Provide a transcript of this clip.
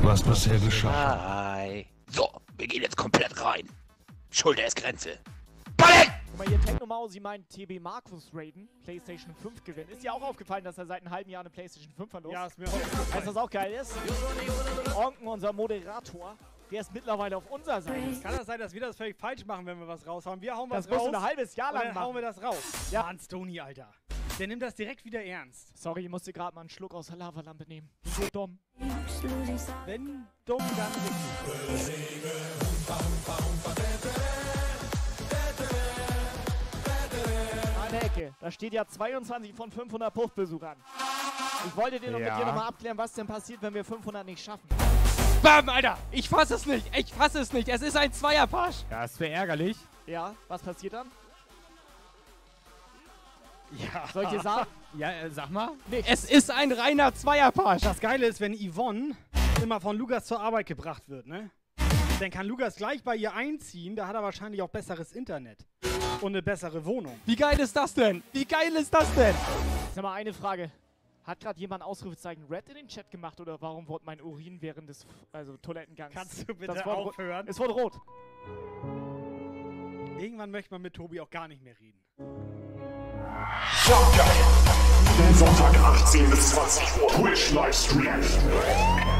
Was bisher geschah. Hi. So, wir gehen jetzt komplett rein. Schulter ist Grenze. Ballen! Guck mal hier, Technomau, sie meint TB Markus raiden, PlayStation 5 gewinnen. Ist dir auch aufgefallen, dass er seit einem halben Jahr eine PlayStation 5 verlost? Ja, ist mir auch. Weißt du, was auch geil ist? Onken, unser Moderator, der ist mittlerweile auf unserer Seite. Kann das sein, dass wir das völlig falsch machen, wenn wir was raushauen? Wir hauen was Das musst raus. du ein halbes Jahr Und lang dann machen. hauen wir das raus. Ja. Mann, Stony, Alter. Der nimmt das direkt wieder ernst. Sorry, ich musste gerade mal einen Schluck aus der Lavalampe nehmen. So dumm. Wenn dumm, dann richtig. Eine Ecke. Da steht ja 22 von 500 Puffbesuchern. Ich wollte dir noch mit dir nochmal abklären, was denn passiert, wenn wir 500 nicht schaffen. Bam, Alter! Ich fasse es nicht! Ich fasse es nicht! Es ist ein Zweierpasch! Ja, es wäre ärgerlich. Ja, was passiert dann? Ja. Soll ich dir sagen? Ja, sag mal. Es ist ein reiner Zweierpasch! Das Geile ist, wenn Yvonne immer von Lukas zur Arbeit gebracht wird, ne? Dann kann Lukas gleich bei ihr einziehen, da hat er wahrscheinlich auch besseres Internet. Und eine bessere Wohnung. Wie geil ist das denn? Wie geil ist das denn? Sag mal eine Frage. Hat gerade jemand Ausrufezeichen Red in den Chat gemacht oder warum wurde mein Urin während des Toilettengangs? Kannst du bitte Das wurde aufhören? Es wurde rot. Irgendwann möchte man mit Tobi auch gar nicht mehr reden. Sonntag 18 bis 20 Uhr Twitch Livestream.